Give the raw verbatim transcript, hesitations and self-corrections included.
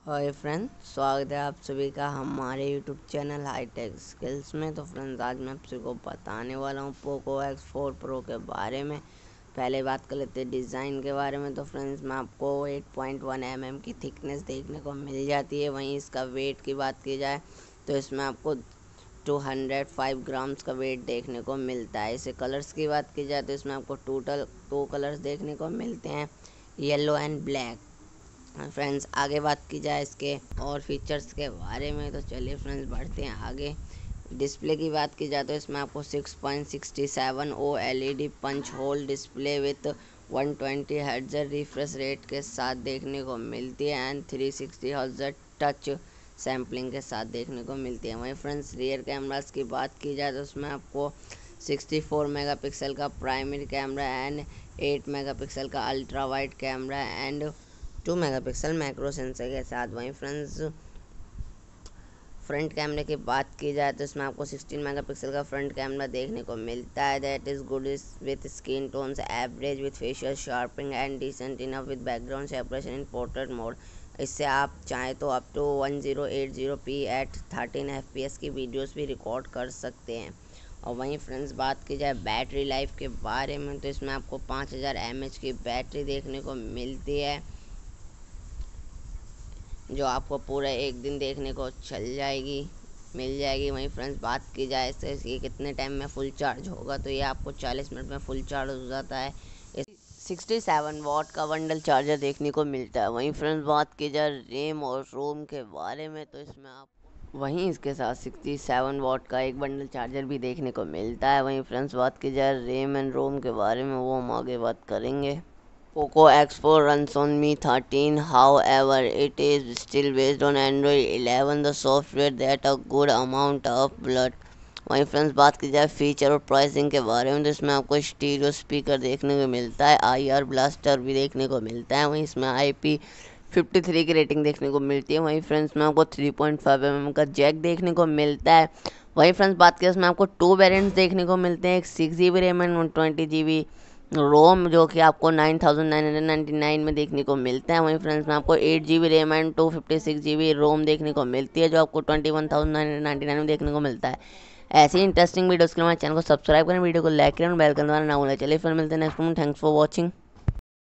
Hi friends, स्वागत है आप सभी का हमारे यूट्यूब चैनल हाईटेक स्किल्स में। तो फ्रेंड्स, आज मैं आप सभी को बताने वाला हूँ पोको एक्स फोर प्रो के बारे में। पहले बात कर लेते हैं डिज़ाइन के बारे में। तो फ्रेंड्स, मैं आपको एट पॉइंट वन एम एम की थिकनेस देखने को मिल जाती है। वहीं इसका वेट की बात की जाए तो इसमें आपको टू हंड्रेड फाइव ग्राम्स का वेट देखने को मिलता है। इसे कलर्स की बात की जाए तो इसमें आपको टोटल टू कलर्स देखने को मिलते हैं, येलो एंड ब्लैक। फ्रेंड्स, आगे बात की जाए इसके और फीचर्स के बारे में तो चलिए फ्रेंड्स बढ़ते हैं आगे। डिस्प्ले की बात की जाए तो इसमें आपको six point six seven O L E D punch hole display with one twenty hertz refresh rate के साथ देखने को मिलती है and three sixty hertz touch sampling के साथ देखने को मिलती है। वहीं फ्रेंड्स, रियर कैमरास की बात की जाए तो उसमें आपको सिक्सटी फोर मेगापिक्सल का primary camera and eight megapixel का ultra wide camera and two megapixel macro sensor के साथ। वहीं फ्रेंड्स, फ्रंट कैमरे की बात की जाए तो इसमें आपको सिक्सटीन मेगापिक्सल का फ्रंट कैमरा देखने को मिलता है that is good with skin tones average with facial sharpening and decent enough with background separation in portrait mode. इससे आप चाहें तो up to one zero eight zero P at thirteen F P S की videos भी record कर सकते हैं। और वहीं फ्रेंड्स, बात की जाए बैटरी लाइफ के बारे में तो इसमें आपको पाँच हज़ार एम एच की बैटरी देखने को मिलती है, जो आपको पूरा एक दिन देखने को चल जाएगी मिल जाएगी। वहीं फ्रेंड्स, बात की जाए इससे ये कितने टाइम में फुल चार्ज होगा तो ये आपको चालीस मिनट में फुल चार्ज हो जाता है। सिक्सटी सेवन वॉट का बंडल चार्जर देखने को मिलता है। वहीं फ्रेंड्स, बात की जाए रैम और रोम के बारे में तो इसमें आप वहीं इसके साथ सिक्सटी सेवन वॉट का एक बंडल चार्जर भी देखने को मिलता है। वहीं फ्रेंड्स, बात की जाए रैम एंड रोम के बारे में वो हम आगे बात करेंगे। Poco X four runs on Mi thirteen, however, it is still based on Android eleven, the software that a good amount of blood। वहीं फ्रेंड्स, बात की जाए फीचर और प्राइसिंग के बारे में तो इसमें आपको स्टीरियो स्पीकर देखने को मिलता है, आई आर ब्लास्टर भी देखने को मिलता है। वहीं इसमें आई पी फिफ्टी थ्री की रेटिंग देखने को मिलती है। वहीं फ्रेंड्स में आपको three point five M M का जैक देखने को मिलता है। वहीं फ्रेंड्स, बात करें इसमें आपको टू वेरिएंट्स देखने को मिलते हैं, एक six G B RAM and one twenty G B ROM, जो कि आपको nine thousand nine hundred ninety nine में देखने को मिलता है। वहीं फ्रेंड्स में आपको eight G B RAM and two fifty six G B ROM देखने को मिलती है, जो आपको twenty one thousand nine hundred ninety nine में देखने को मिलता है। ऐसी इंटरेस्टिंग वीडियोस के लिए हमारे चैनल को सब्सक्राइब करें, वीडियो को लाइक करें और बेल का दबाना ना भूलें। चलिए फिर मिलते हैं नेक्स्ट में। Thanks for watching.